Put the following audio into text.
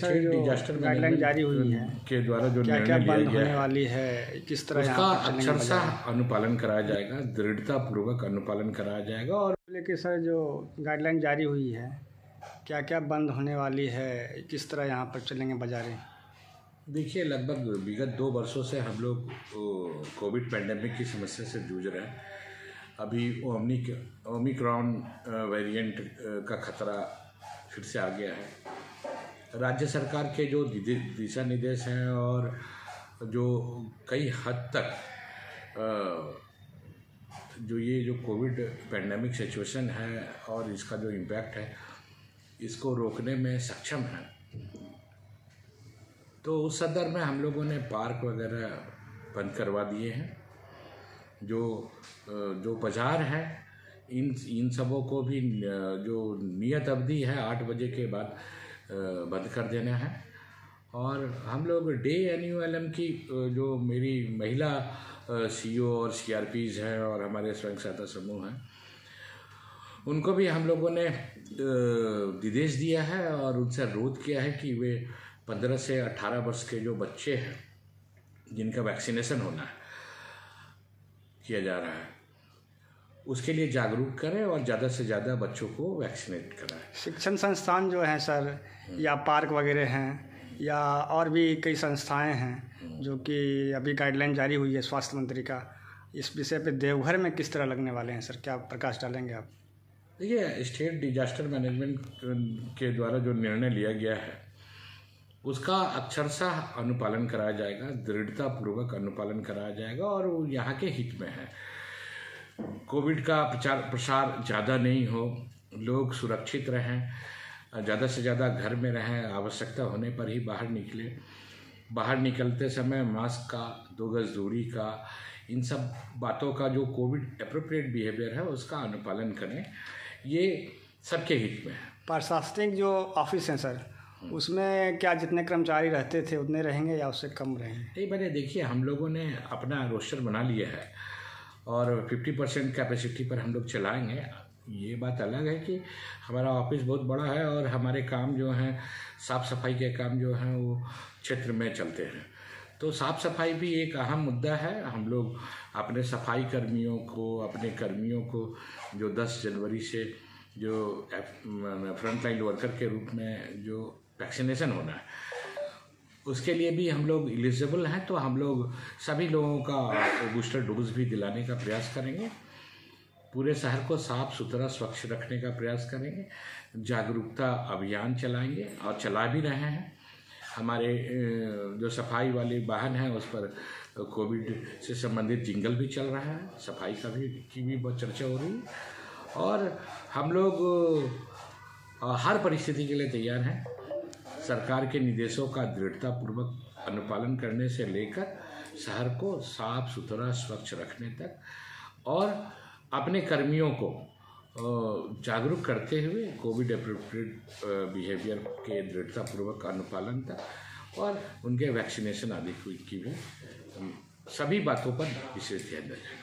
Sir जो disaster guideline जारी हुई है के द्वारा जो क्या क्या निर्णय लिया बंद गया होने वाली है, किस तरह उसका यहाँ पर चलेंगे अक्षरशः बाजार? अनुपालन कराया जाएगा, दृढ़ता पूर्वक अनुपालन कराया जाएगा। और लेकिन सर जो गाइडलाइन जारी हुई है क्या क्या बंद होने वाली है, किस तरह यहाँ पर चलेंगे बाजारें? देखिए, लगभग विगत 2 वर्षों से हम लोग कोविड पैंडेमिक की समस्या से जूझ रहे हैं। अभी ओमिक्रॉन वेरिएंट का खतरा फिर से आ गया है। राज्य सरकार के जो दिशा निर्देश हैं और जो कई हद तक जो कोविड पैंडेमिक सिचुएशन है और इसका जो इम्पैक्ट है इसको रोकने में सक्षम है, तो उस संदर्भ में हम लोगों ने पार्क वगैरह बंद करवा दिए हैं। जो बाज़ार है इन सबों को भी जो नियत अवधि है 8 बजे के बाद बंद कर देना है। और हम लोग डे एनयूएलएम की जो मेरी महिला सीईओ और सीआरपीज हैं और हमारे स्वयं सहायता समूह हैं उनको भी हम लोगों ने निर्देश दिया है और उनसे अनुरोध किया है कि वे 15 से 18 वर्ष के जो बच्चे हैं जिनका वैक्सीनेशन होना है किया जा रहा है उसके लिए जागरूक करें और ज़्यादा से ज़्यादा बच्चों को वैक्सीनेट कराएं। शिक्षण संस्थान जो हैं सर या पार्क वगैरह हैं या और भी कई संस्थाएं हैं जो कि अभी गाइडलाइन जारी हुई है स्वास्थ्य मंत्री का, इस विषय पे देवघर में किस तरह लगने वाले हैं सर, क्या प्रकाश डालेंगे आप? देखिए, स्टेट डिजास्टर मैनेजमेंट के द्वारा जो निर्णय लिया गया है उसका अक्षरशः अनुपालन कराया जाएगा, दृढ़ता पूर्वक अनुपालन कराया जाएगा और वो यहाँ के हित में है। कोविड का प्रचार प्रसार ज़्यादा नहीं हो, लोग सुरक्षित रहें, ज़्यादा से ज़्यादा घर में रहें, आवश्यकता होने पर ही बाहर निकलें, बाहर निकलते समय मास्क का, 2 गज दूरी का, इन सब बातों का जो कोविड एप्रोप्रिएट बिहेवियर है उसका अनुपालन करें, ये सबके हित में है। प्रशासनिक जो ऑफिस हैं सर उसमें क्या जितने कर्मचारी रहते थे उतने रहेंगे या उससे कम रहेंगे? नहीं, मैंने देखिए हम लोगों ने अपना रोस्टर बना लिया है और 50% कैपेसिटी पर हम लोग चलाएंगे। ये बात अलग है कि हमारा ऑफिस बहुत बड़ा है और हमारे काम जो हैं साफ़ सफाई के काम जो हैं वो क्षेत्र में चलते हैं, तो साफ़ सफाई भी एक अहम मुद्दा है। हम लोग अपने सफाई कर्मियों को, अपने कर्मियों को जो 10 जनवरी से जो फ्रंटलाइन वर्कर के रूप में जो वैक्सीनेशन होना है उसके लिए भी हम लोग एलिजिबल हैं, तो हम लोग सभी लोगों का बूस्टर डोज भी दिलाने का प्रयास करेंगे। पूरे शहर को साफ सुथरा स्वच्छ रखने का प्रयास करेंगे, जागरूकता अभियान चलाएंगे और चला भी रहे हैं। हमारे जो सफाई वाले वाहन हैं उस पर कोविड से संबंधित जिंगल भी चल रहा है, सफाई की भी बहुत चर्चा हो रही है और हम लोग हर परिस्थिति के लिए तैयार हैं। सरकार के निर्देशों का दृढ़तापूर्वक अनुपालन करने से लेकर शहर को साफ सुथरा स्वच्छ रखने तक और अपने कर्मियों को जागरूक करते हुए कोविड एप्रोप्रिएट बिहेवियर के दृढ़तापूर्वक अनुपालन तक और उनके वैक्सीनेशन आदि की भी सभी बातों पर विशेष ध्यान दें।